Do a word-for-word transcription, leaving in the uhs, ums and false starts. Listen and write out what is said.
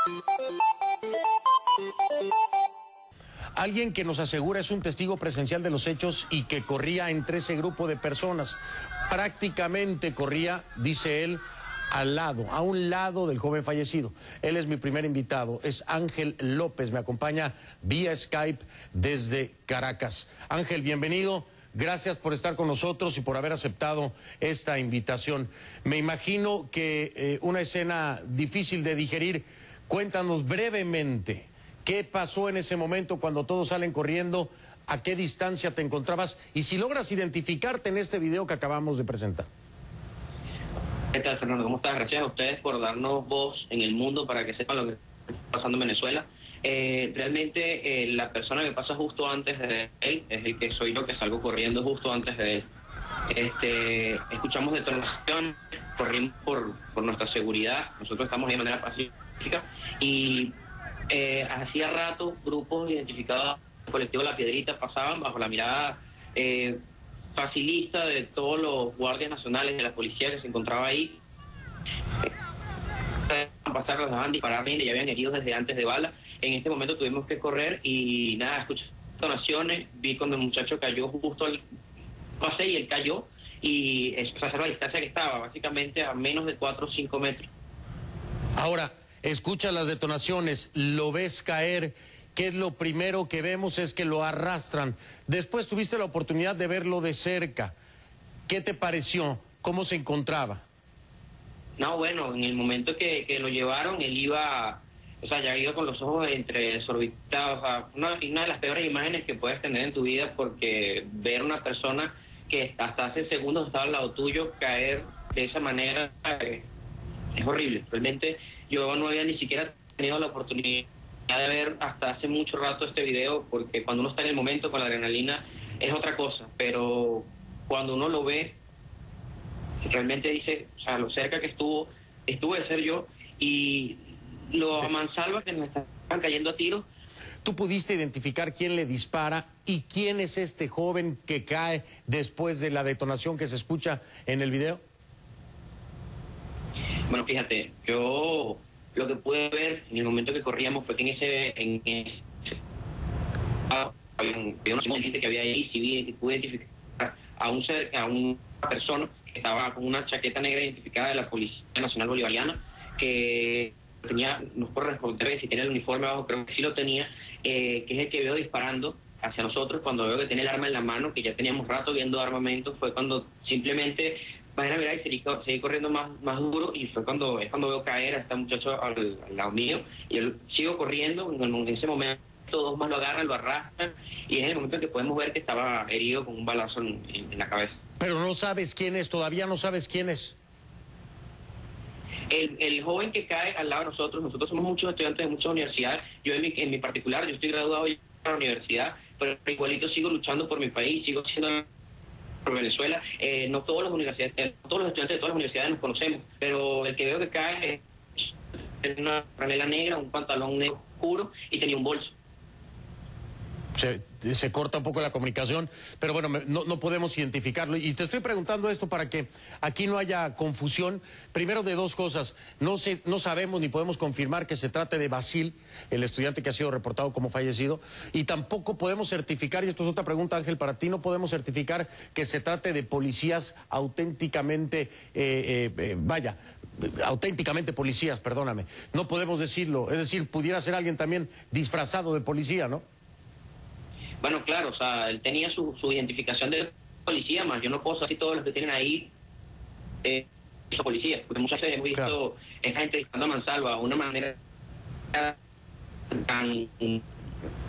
Alguien que nos asegura es un testigo presencial de los hechos y que corría entre ese grupo de personas. Prácticamente corría, dice él, al lado, a un lado del joven fallecido. Él es mi primer invitado, es Ángel López, me acompaña vía Skype desde Caracas. Ángel, bienvenido, gracias por estar con nosotros y por haber aceptado esta invitación. Me imagino que eh, una escena difícil de digerir. Cuéntanos brevemente, ¿qué pasó en ese momento cuando todos salen corriendo? ¿A qué distancia te encontrabas? Y si logras identificarte en este video que acabamos de presentar. ¿Qué tal, Fernando? ¿Cómo estás? Gracias a ustedes por darnos voz en el mundo para que sepan lo que está pasando en Venezuela. Eh, realmente eh, la persona que pasa justo antes de él es el que soy yo, que salgo corriendo justo antes de él. Este, escuchamos detonación, corrimos por, por nuestra seguridad, nosotros estamos de manera pacífica y eh, hacía rato grupos identificados del colectivo La Piedrita pasaban bajo la mirada eh, facilista de todos los guardias nacionales de la policía que se encontraba ahí. Pasar, los dejaban disparar y ya habían heridos desde antes de bala. En este momento tuvimos que correr y nada, escuché detonaciones, vi cuando el muchacho cayó justo al pasé y él cayó y esa es la distancia que estaba, básicamente a menos de cuatro o cinco metros. Ahora, escuchas las detonaciones, lo ves caer. ¿Qué es lo primero que vemos? Es que lo arrastran. Después tuviste la oportunidad de verlo de cerca. ¿Qué te pareció? ¿Cómo se encontraba? No, bueno, en el momento que, que lo llevaron, él iba, o sea, ya iba con los ojos entre desorbitados. O sea, una, una de las peores imágenes que puedes tener en tu vida, porque ver una persona que hasta hace segundos estaba al lado tuyo caer de esa manera eh, es horrible. Realmente yo no había ni siquiera tenido la oportunidad de ver hasta hace mucho rato este video, porque cuando uno está en el momento con la adrenalina es otra cosa, pero cuando uno lo ve realmente dice, o sea, lo cerca que estuvo estuve de ser yo y lo a mansalva que nos estaban cayendo a tiros. ¿Tú pudiste identificar quién le dispara y quién es este joven que cae después de la detonación que se escucha en el video? Bueno, fíjate, yo lo que pude ver en el momento que corríamos fue que en ese, en ese ah, había, un, había una gente que había ahí, sí vi, pude identificar a, un, a una persona que estaba con una chaqueta negra identificada de la Policía Nacional Bolivariana, que tenía, no puedo responder si tiene el uniforme abajo, creo que sí lo tenía, eh, que es el que veo disparando hacia nosotros cuando veo que tiene el arma en la mano, que ya teníamos rato viendo armamento, fue cuando simplemente bajé la mirada y seguí, seguí corriendo más, más duro y fue cuando es cuando veo caer a este muchacho al, al lado mío y yo sigo corriendo, en, en ese momento dos más lo agarran, lo arrastran y es el momento en que podemos ver que estaba herido con un balazo en, en, en la cabeza. Pero no sabes quién es, todavía no sabes quién es. El, el joven que cae al lado de nosotros, nosotros somos muchos estudiantes de muchas universidades, yo en mi, en mi particular, yo estoy graduado ya de la universidad, pero igualito sigo luchando por mi país, sigo siendo por Venezuela. Eh, no todos los universidades, eh, todos los estudiantes de todas las universidades nos conocemos, pero el que veo que cae es una franela negra, un pantalón negro oscuro y tenía un bolso. Se, se corta un poco la comunicación, pero bueno, me, no, no podemos identificarlo. Y te estoy preguntando esto para que aquí no haya confusión. Primero de dos cosas, no, se, no sabemos ni podemos confirmar que se trate de Basil, el estudiante que ha sido reportado como fallecido, y tampoco podemos certificar, y esto es otra pregunta, Ángel, para ti, no podemos certificar que se trate de policías auténticamente, eh, eh, eh, vaya, auténticamente policías, perdóname. No podemos decirlo, es decir, pudiera ser alguien también disfrazado de policía, ¿no? Bueno, claro, o sea, él tenía su, su identificación de policía, más yo no puedo saber si todos los que tienen ahí eh, son policías, porque muchas veces hemos visto claro. Esta gente disparando a mansalva de una manera tan